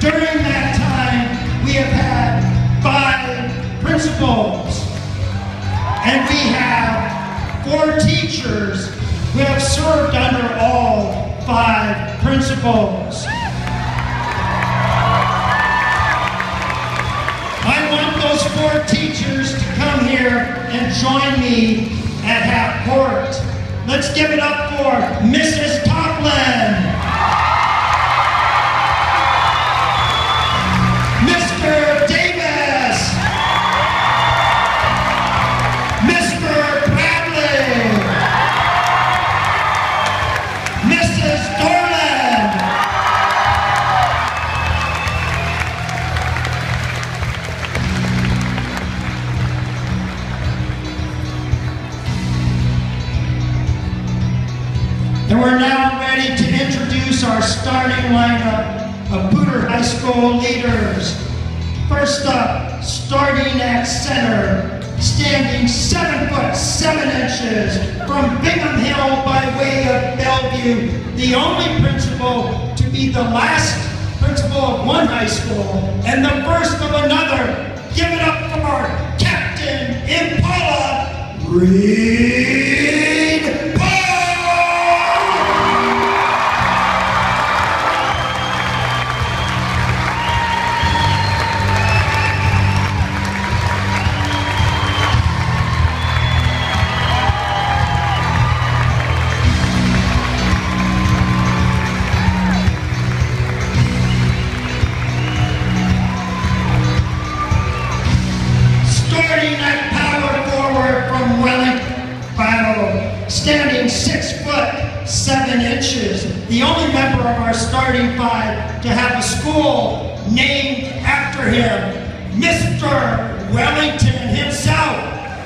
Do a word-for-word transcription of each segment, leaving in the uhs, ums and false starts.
During that time, we have had five principals, and we have four teachers who have served under all five principals. I want those four teachers to come here and join me at half court. Let's give it up for Missus Toplin, Mister Davis, Mister Bradley, Missus Dorland, and we're now ready to introduce our starting lineup of Poudre High School leaders. First up, starting at center, standing seven foot seven inches from Bingham Hill by way of Bellevue, the only principal to be the last principal of one high school and the first of another. Give it up for our Captain Impala, Reed Paul! Standing six foot seven inches, the only member of our starting five to have a school named after him, Mister Wellington himself.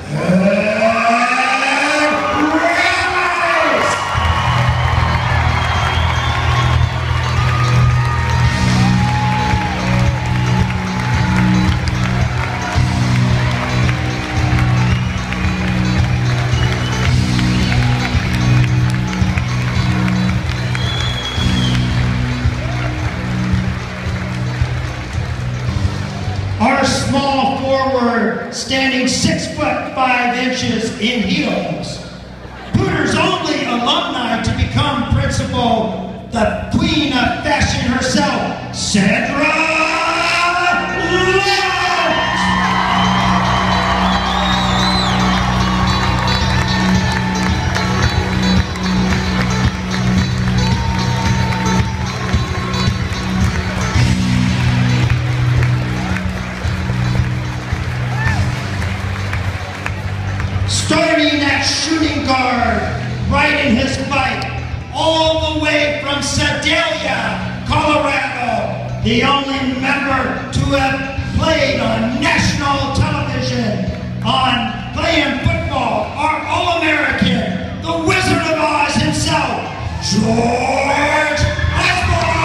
Our small forward, standing six foot five inches in heels. Poudre's only alumni to become principal, the queen of fashion herself, Sandra Lawrence. Starting at shooting guard, riding his bike all the way from Sedalia, Colorado, the only member to have played on national television, on playing football, our All-American, the Wizard of Oz himself, George Osborne!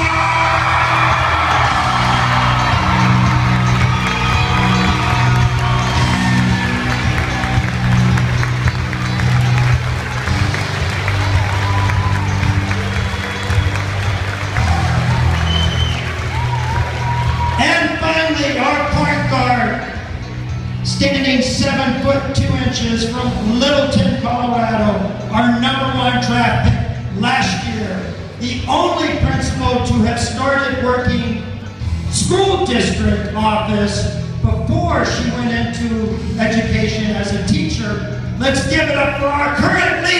Our point guard, standing seven foot two inches from Littleton, Colorado, our number one draft pick last year, the only principal to have started working school district office before she went into education as a teacher. Let's give it up for our current leader.